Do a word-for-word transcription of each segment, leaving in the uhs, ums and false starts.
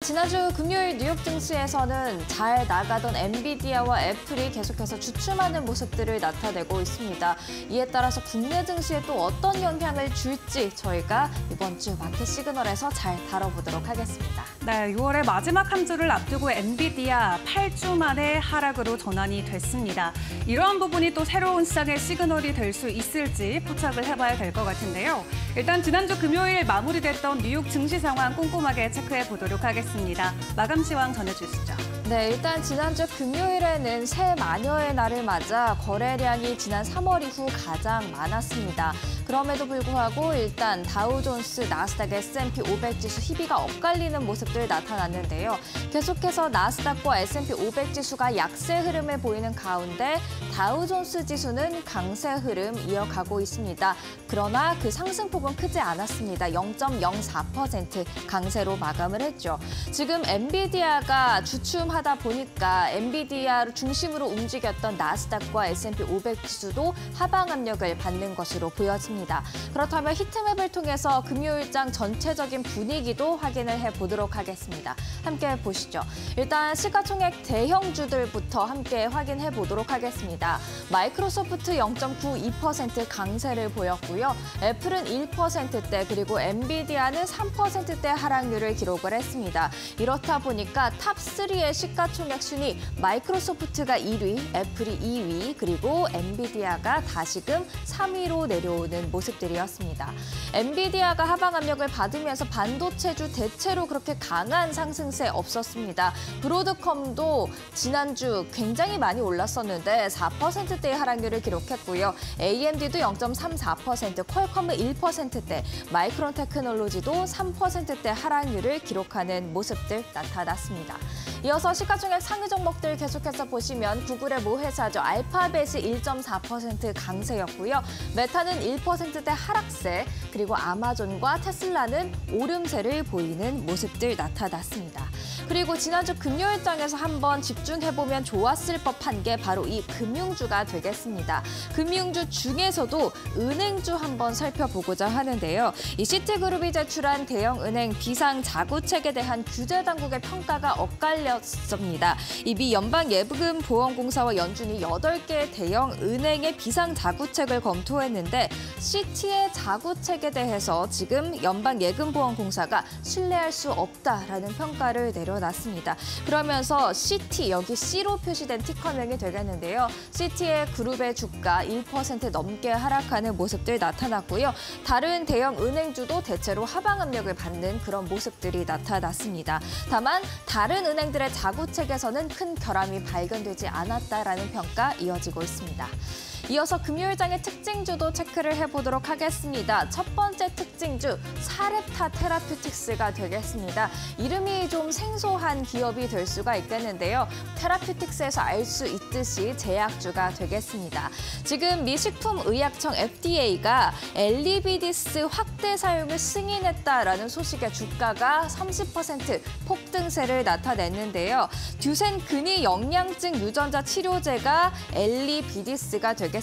지난주 금요일 뉴욕 증시에서는 잘 나가던 엔비디아와 애플이 계속해서 주춤하는 모습들을 나타내고 있습니다. 이에 따라서 국내 증시에 또 어떤 영향을 줄지 저희가 이번 주 마켓 시그널에서 잘 다뤄보도록 하겠습니다. 네, 유월의 마지막 한 주를 앞두고 엔비디아 팔 주 만에 하락으로 전환이 됐습니다. 이러한 부분이 또 새로운 시장의 시그널이 될 수 있을지 포착을 해봐야 될 것 같은데요. 일단 지난주 금요일 마무리됐던 뉴욕 증시 상황 꼼꼼하게 체크해 보도록 하겠습니다. 마감 시황 전해주시죠. 네, 일단 지난주 금요일에는 새 마녀의 날을 맞아 거래량이 지난 삼월 이후 가장 많았습니다. 그럼에도 불구하고 일단 다우존스, 나스닥, 에스 앤 피 오백 지수 희비가 엇갈리는 모습들 나타났는데요. 계속해서 나스닥과 에스 앤 피 오백 지수가 약세 흐름을 보이는 가운데 다우존스 지수는 강세 흐름 이어가고 있습니다. 그러나 그 상승폭은 크지 않았습니다. 영 점 영사 퍼센트 강세로 마감을 했죠. 지금 엔비디아가 주춤하다 보니까 엔비디아를 중심으로 움직였던 나스닥과 에스 앤 피 오백 지수도 하방 압력을 받는 것으로 보여집니다. 그렇다면 히트맵을 통해서 금요일장 전체적인 분위기도 확인을 해보도록 하겠습니다. 함께 보시죠. 일단 시가총액 대형주들부터 함께 확인해 보도록 하겠습니다. 마이크로소프트 영 점 구이 퍼센트 강세를 보였고요. 애플은 일 퍼센트대 그리고 엔비디아는 삼 퍼센트대 하락률을 기록을 했습니다. 이렇다 보니까 탑 삼의 시가총액 순위 마이크로소프트가 일 위, 애플이 이 위, 그리고 엔비디아가 다시금 삼 위로 내려오는 모습들이었습니다. 엔비디아가 하방 압력을 받으면서 반도체주 대체로 그렇게 강한 상승세 없었습니다. 브로드컴도 지난주 굉장히 많이 올랐었는데 사 퍼센트대의 하락률을 기록했고요. 에이 엠 디도 영 점 삼사 퍼센트, 퀄컴은 일 퍼센트대, 마이크론 테크놀로지도 삼 퍼센트대 하락률을 기록하는 모습들 나타났습니다. 이어서 시가총액 상위 종목들 계속해서 보시면 구글의 모 회사죠. 알파벳이 일 점 사 퍼센트 강세였고요. 메타는 일 퍼센트대 하락세, 그리고 아마존과 테슬라는 오름세를 보이는 모습들 나타났습니다. 그리고 지난주 금요일장에서 한번 집중해보면 좋았을 법한 게 바로 이 금융주가 되겠습니다. 금융주 중에서도 은행주 한번 살펴보고자 하는데요. 이 시티그룹이 제출한 대형은행 비상자구책에 대한 규제 당국의 평가가 엇갈렸습니다. 이 미 연방예금보험공사와 연준이 여덟 개의 대형은행의 비상자구책을 검토했는데 시티의 자구책에 대해서 지금 연방예금보험공사가 신뢰할 수 없다라는 평가를 내려놨습니다. 그러면서 시티, 여기 C로 표시된 티커명이 되겠는데요. 시티의 그룹의 주가 일 퍼센트 넘게 하락하는 모습들 나타났고요. 다른 대형 은행주도 대체로 하방 압력을 받는 그런 모습들이 나타났습니다. 다만 다른 은행들의 자구책에서는 큰 결함이 발견되지 않았다라는 평가 이어지고 있습니다. 이어서 금요일장의 특징주도 체크를 해보도록 하겠습니다. 첫 번째 특징주, 사렙타 테라퓨틱스가 되겠습니다. 이름이 좀 생소한 기업이 될 수가 있겠는데요. 테라퓨틱스에서 알 수 있듯이 제약주가 되겠습니다. 지금 미 식품의약청 에프 디 에이가 엘리비디스 확대 사용을 승인했다라는 소식에 주가가 삼십 퍼센트 폭등세를 나타냈는데요. 듀센 근위 영양증 유전자 치료제가 엘리비디스가 되겠습니다.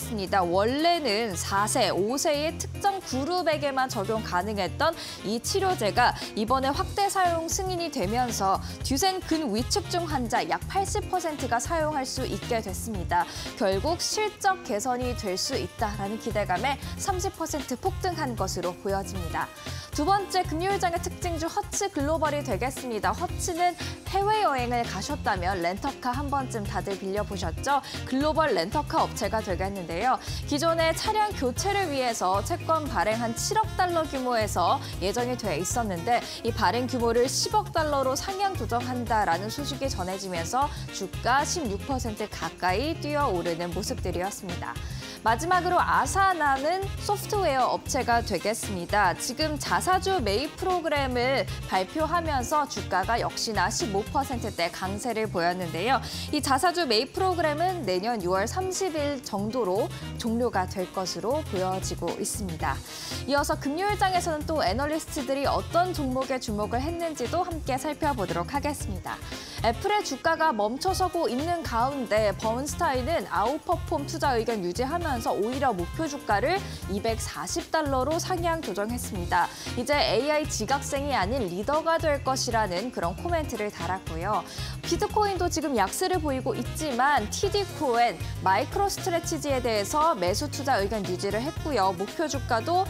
원래는 사 세, 오 세의 특정 그룹에게만 적용 가능했던 이 치료제가 이번에 확대 사용 승인이 되면서 듀센 근위축증 환자 약 팔십 퍼센트가 사용할 수 있게 됐습니다. 결국 실적 개선이 될 수 있다라는 기대감에 삼십 퍼센트 폭등한 것으로 보여집니다. 두 번째 금요일장의 특징주 허츠 글로벌이 되겠습니다. 허츠는 해외여행을 가셨다면 렌터카 한 번쯤 다들 빌려보셨죠? 글로벌 렌터카 업체가 되겠는데요. 기존의 차량 교체를 위해서 채권 발행한 칠억 달러 규모에서 예정이 돼 있었는데 이 발행 규모를 십억 달러로 상향 조정한다라는 소식이 전해지면서 주가 십육 퍼센트 가까이 뛰어오르는 모습들이었습니다. 마지막으로 아사나는 소프트웨어 업체가 되겠습니다. 지금 자사주 매입 프로그램을 발표하면서 주가가 역시나 십오 퍼센트대 강세를 보였는데요. 이 자사주 매입 프로그램은 내년 유월 삼십일 정도로 종료가 될 것으로 보여지고 있습니다. 이어서 금요일장에서는 또 애널리스트들이 어떤 종목에 주목을 했는지도 함께 살펴보도록 하겠습니다. 애플의 주가가 멈춰서고 있는 가운데 번스타인은 아웃퍼폼 투자 의견 유지하면서 치면서 오히려 목표 주가를 이백사십 달러로 상향 조정했습니다. 이제 에이아이 지각생이 아닌 리더가 될 것이라는 그런 코멘트를 달았고요. 비트코인도 지금 약세를 보이고 있지만 티디코엔, 마이크로스트레티지에 대해서 매수 투자 의견 유지를 했고요. 목표 주가도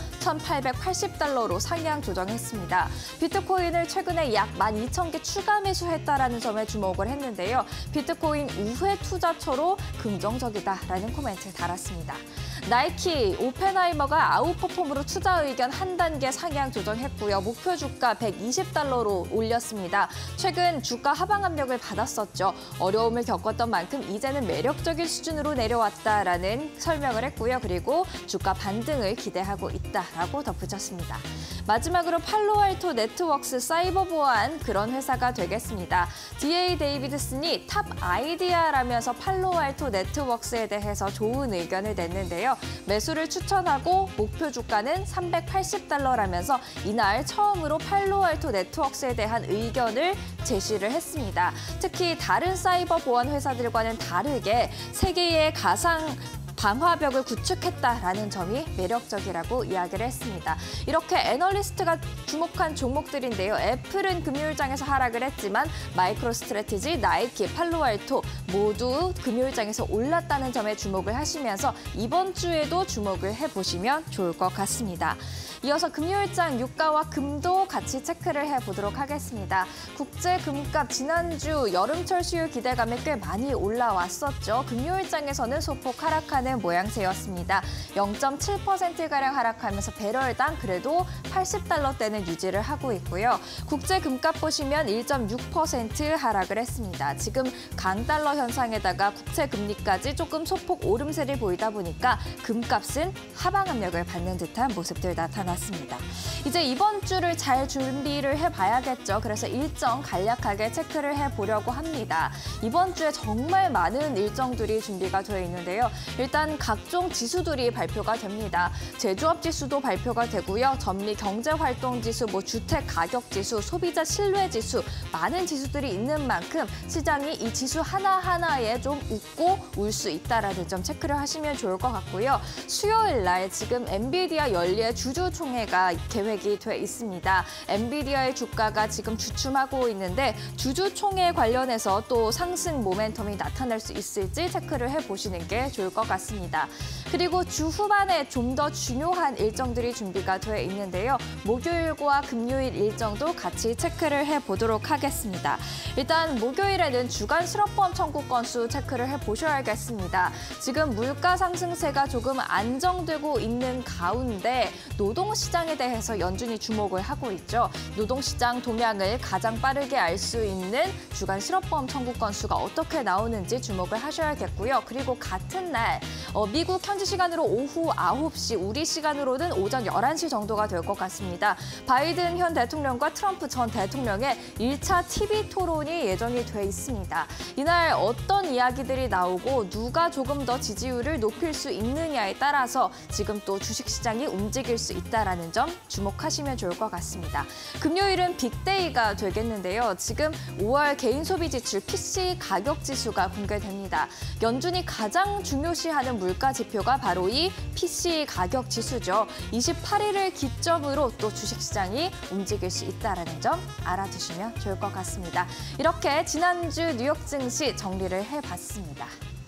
천팔백팔십 달러로 상향 조정했습니다. 비트코인을 최근에 약 만 이천 개 추가 매수했다라는 점에 주목을 했는데요. 비트코인 우회 투자처로 긍정적이다라는 코멘트를 달았습니다. 나이키, 오펜하이머가 아웃퍼폼으로 투자 의견 한 단계 상향 조정했고요. 목표 주가 백이십 달러로 올렸습니다. 최근 주가 하방 압력을 받았었죠. 어려움을 겪었던 만큼 이제는 매력적인 수준으로 내려왔다라는 설명을 했고요. 그리고 주가 반등을 기대하고 있다라고 덧붙였습니다. 마지막으로 팔로알토 네트워크스 사이버 보안 그런 회사가 되겠습니다. 디에이 데이비드슨이 탑 아이디어라면서 팔로알토 네트워크스에 대해서 좋은 의견을 냈는데요. 매수를 추천하고 목표 주가는 삼백팔십 달러라면서 이날 처음으로 팔로알토 네트워크스에 대한 의견을 제시를 했습니다. 특히 다른 사이버 보안 회사들과는 다르게 세계의 가상 방화벽을 구축했다라는 점이 매력적이라고 이야기를 했습니다. 이렇게 애널리스트가 주목한 종목들인데요. 애플은 금요일장에서 하락을 했지만 마이크로스트래티지, 나이키, 팔로알토 모두 금요일장에서 올랐다는 점에 주목을 하시면서 이번 주에도 주목을 해보시면 좋을 것 같습니다. 이어서 금요일장 유가와 금도 같이 체크를 해보도록 하겠습니다. 국제 금값 지난주 여름철 수요 기대감이 꽤 많이 올라왔었죠. 금요일장에서는 소폭 하락하는 모양새였습니다. 영 점 칠 퍼센트가량 하락하면서 배럴당 그래도 팔십 달러대는 유지를 하고 있고요. 국제 금값 보시면 일 점 육 퍼센트 하락을 했습니다. 지금 강달러 현상에다가 국채 금리까지 조금 소폭 오름세를 보이다 보니까 금값은 하방 압력을 받는 듯한 모습들 나타났습니다. 이제 이번 주를 잘 준비를 해봐야겠죠. 그래서 일정 간략하게 체크를 해보려고 합니다. 이번 주에 정말 많은 일정들이 준비가 되어 있는데요. 일단 각종 지수들이 발표가 됩니다. 제조업 지수도 발표가 되고요. 전미 경제활동 지수, 뭐 주택 가격 지수, 소비자 신뢰 지수 많은 지수들이 있는 만큼 시장이 이 지수 하나하나에 좀 웃고 울 수 있다라는 점 체크를 하시면 좋을 것 같고요. 수요일 날 지금 엔비디아 연리의 주주총회가 계획이 돼 있습니다. 엔비디아의 주가가 지금 주춤하고 있는데 주주총회 관련해서 또 상승 모멘텀이 나타날 수 있을지 체크를 해보시는 게 좋을 것 같습니다. 그리고 주 후반에 좀 더 중요한 일정들이 준비가 돼 있는데요. 목요일과 금요일 일정도 같이 체크를 해보도록 하겠습니다. 일단 목요일에는 주간 실업보험 청구 건수 체크를 해보셔야겠습니다. 지금 물가 상승세가 조금 안정되고 있는 가운데 노동시장에 대해서 연준이 주목을 하고 있죠. 노동시장 동향을 가장 빠르게 알 수 있는 주간 실업보험 청구 건수가 어떻게 나오는지 주목을 하셔야겠고요. 그리고 같은 날 어, 미국 현지 시간으로 오후 아홉 시, 우리 시간으로는 오전 열한 시 정도가 될 것 같습니다. 바이든 현 대통령과 트럼프 전 대통령의 일 차 티비 토론이 예정이 돼 있습니다. 이날 어떤 이야기들이 나오고 누가 조금 더 지지율을 높일 수 있느냐에 따라서 지금 또 주식시장이 움직일 수 있다는 점 주목하시면 좋을 것 같습니다. 금요일은 빅데이가 되겠는데요. 지금 오월 개인 소비 지출 피씨 가격 지수가 공개됩니다. 연준이 가장 중요시하는 물가 지표가 바로 이 피씨 가격 지수죠. 이십팔 일을 기점으로 또 주식시장이 움직일 수 있다는 점 알아두시면 좋을 것 같습니다. 이렇게 지난주 뉴욕 증시 정리를 해봤습니다.